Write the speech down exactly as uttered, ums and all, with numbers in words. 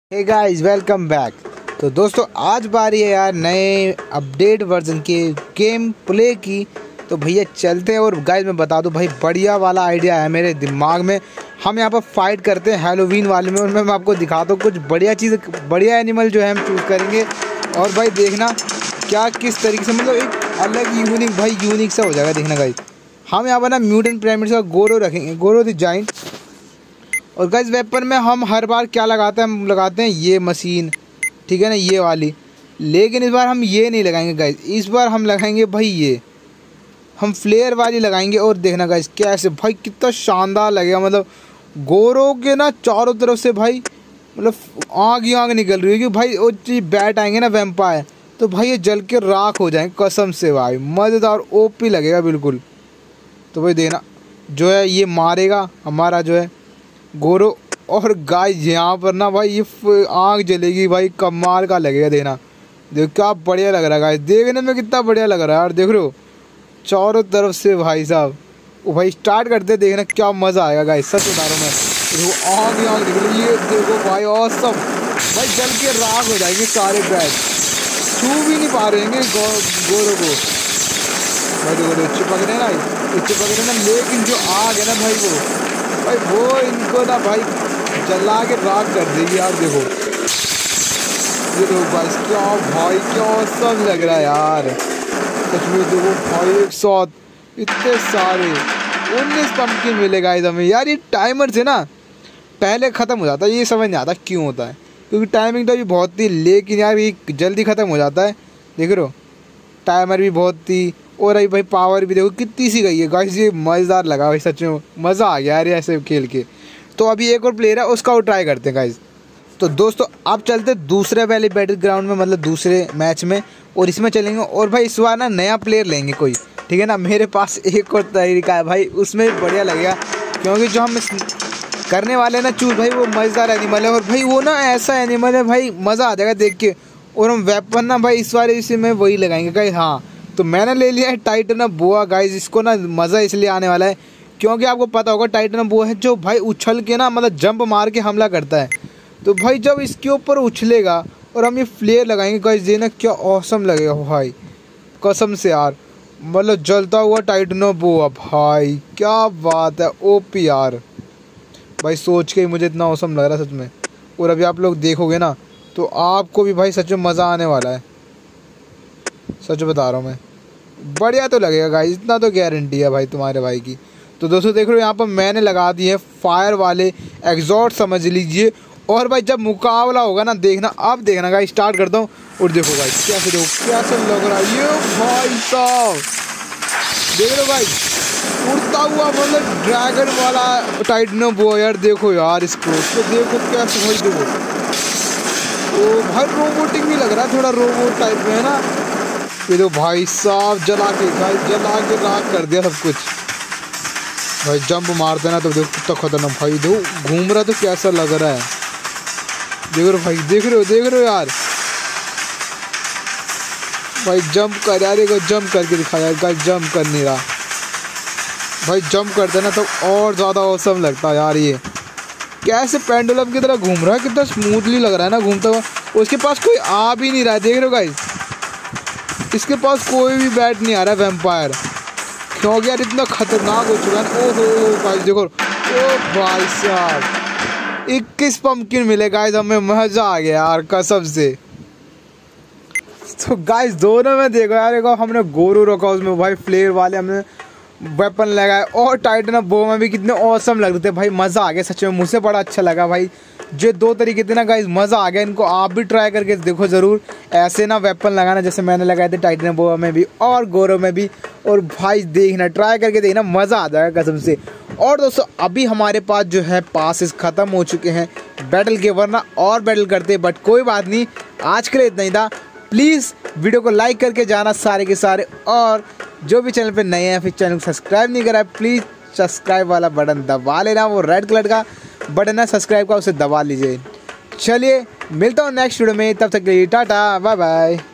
Hey guys welcome back. तो दोस्तों आज बारी है यार नए अपडेट वर्जन के गेम प्ले की। तो भैया चलते हैं। और गाइस मैं बता दूं भाई बढ़िया वाला आइडिया है मेरे दिमाग में। हम यहाँ पर फाइट करते हैं हैलोवीन वाले में, और मैं आपको दिखाता हूँ कुछ बढ़िया चीज़, बढ़िया एनिमल जो है हम चूज़ करेंगे। और भाई देखना क्या किस तरीके से, मतलब एक अलग यूनिक भाई यूनिक सा हो जाएगा। देखना गाइस हम यहाँ पर ना म्यूटेंट पिरामिड का गोरो रखेंगे, गोरो द जाइंट। और गाइस वेपन में हम हर बार क्या लगाते हैं, हम लगाते हैं ये मशीन, ठीक है ना, ये वाली। लेकिन इस बार हम ये नहीं लगाएंगे गाइस, इस बार हम लगाएंगे भाई ये, हम फ्लेयर वाली लगाएंगे। और देखना गाइस कैसे भाई कितना शानदार लगेगा। मतलब गोरों के ना चारों तरफ से भाई मतलब आग ही आग निकल रही है, क्योंकि भाई वो चीज बैट आएंगे ना वैम्पायर, तो भाई ये जल के राख हो जाएंगे कसम से भाई। मज़ेदार ओपी लगेगा बिल्कुल। तो भाई देखना जो है ये मारेगा हमारा जो है गोरो। और गाइस यहाँ पर ना भाई ये आग जलेगी भाई, कमाल का लगेगा। देना देखो क्या बढ़िया लग रहा है गाइस, देखने में कितना बढ़िया लग रहा है यार। देख रहे हो चारों तरफ से भाई साहब। वो भाई स्टार्ट करते देखना क्या मज़ा आएगा गाइस, सच बता रहा हूँ मैं। देखो आग ही आग निकल रही है, देखो भाई ऑसम भाई, जल के राख हो जाएंगे सारे बैट, छू भी नहीं पा रहे हैं गो, गोरों को भाई। देखो चिपक रहे ना, चिपक रहे ना, लेकिन जो आग है ना भाई वो भाई वो इनको ना भाई जला के राख कर देगी यार। देखो ये देखो भाई क्या भाई क्या सब लग रहा है यार सच में। देखो भाई एक साथ इतने सारे उन्नीस पंपकिन मिलेगा इधर हमें यार। ये टाइमर से ना पहले ख़त्म हो जाता है, ये समझ नहीं आता क्यों होता है, क्योंकि टाइमिंग तो भी बहुत थी, लेकिन यार ये जल्दी ख़त्म हो जाता है। देख रहे हो टाइमर भी बहुत थी, और अभी भाई पावर भी देखो कितनी सी गई है गाइस। ये मज़ेदार लगा भाई सच में, मज़ा आ गया यार ऐसे खेल के। तो अभी एक और प्लेयर है उसका वो ट्राई करते हैं गाइस। तो दोस्तों अब चलते दूसरे वाले बैटल ग्राउंड में, मतलब दूसरे मैच में, और इसमें चलेंगे। और भाई इस बार ना नया प्लेयर लेंगे कोई, ठीक है ना। मेरे पास एक और तरीका है भाई, उसमें भी बढ़िया लगेगा, क्योंकि जो हम करने वाले हैं ना चूज भाई वो मज़ेदार एनिमल है। और भाई वो ना ऐसा एनिमल है भाई मज़ा आ जाएगा देख के। और हम वेपन ना भाई इस बार इसी में वही लगाएंगे गाइस। हाँ तो मैंने ले लिया है टाइटन बोआ गाइस। इसको ना मज़ा इसलिए आने वाला है क्योंकि आपको पता होगा टाइटन बोआ है जो भाई उछल के ना मतलब जंप मार के हमला करता है। तो भाई जब इसके ऊपर उछलेगा और हम ये फ्लेयर लगाएंगे गाइस, देना क्या औसम लगेगा भाई कसम से यार। मतलब जलता हुआ टाइटन बोआ भाई क्या बात है, ओपी यार भाई। सोच के ही मुझे इतना औसम लग रहा है सच में। और अभी आप लोग देखोगे ना तो आपको भी भाई सच में मज़ा आने वाला है, सच बता रहा हूँ मैं। बढ़िया तो लगेगा गाइस, इतना तो गारंटी है भाई तुम्हारे भाई की। तो दोस्तों देख रहे हो यहाँ पर मैंने लगा दिए फायर वाले एग्जॉस्ट समझ लीजिए। और भाई जब मुकाबला होगा ना देखना, अब देखना गाइस स्टार्ट करता हूँ। और देखो भाई कैसे, देखो कैसे लग रहा है ये भाई साहब। देख रहे हो भाई उड़ता हुआ मतलब ड्रैगन वाला टाइटन बोआ यार। देखो यार इसको तो देखो कैसे भाई, देखो तो भाई रोबोटिक भी लग रहा है, थोड़ा रोबोट टाइप में है ना। ये तो भाई साहब जला के भाई जला के राख कर दिया सब कुछ भाई। जंप मारते ना तो देखो कितना खतरनाक भाई, देखो घूम रहा तो कैसा लग रहा है। देख रहे हो भाई, देख रहे हो देख रहे हो यार भाई जंप कर यार, एक जंप करके दिखाया यार। जंप कर नहीं रहा भाई, जंप करते ना तो और ज़्यादा औसम लगता है यार। ये कैसे पेंडुलम की तरह घूम रहा है, कितना स्मूथली लग रहा है ना घूमता हुआ। उसके पास कोई आ भी नहीं रहा है, देख रहे हो गाइस इसके पास कोई भी बैट नहीं आ रहा है वैम्पायर, क्योंकि यार इतना खतरनाक हो चुका है। ओहो गाइस देखो, ओ भाई साहब इक्कीस पंपकिन मिले गाइस हमें, मज़ा आ गया यार कसम से। तो गाइस दोनों में देखो यार, देखो हमने गोरू रखा उसमें भाई फ्लेयर वाले हमने वेपन लगाए, और टाइटन बो में भी कितने औसम लग रहे थे भाई। मज़ा आ गया सच में, मुझसे बड़ा अच्छा लगा भाई। जो दो तरीके थे ना गाइस मज़ा आ गया, इनको आप भी ट्राई करके देखो ज़रूर। ऐसे ना वेपन लगाना जैसे मैंने लगाए थे टाइटन बो में भी और गोरो में भी। और भाई देखना ट्राई करके देखना, मज़ा आ जाएगा कसम से। और दोस्तों अभी हमारे पास जो है पासेस ख़त्म हो चुके हैं बैटल के, वरना और बैटल करते, बट कोई बात नहीं आज के लिए इतना ही था। प्लीज़ वीडियो को लाइक करके जाना सारे के सारे, और जो भी चैनल पे नए हैं फिर चैनल को सब्सक्राइब नहीं करा है प्लीज़ सब्सक्राइब वाला बटन दबा लेना, वो रेड कलर का बटन है सब्सक्राइब का, उसे दबा लीजिए। चलिए मिलता हूँ नेक्स्ट वीडियो में, तब तक के लिए टाटा बाय बाय।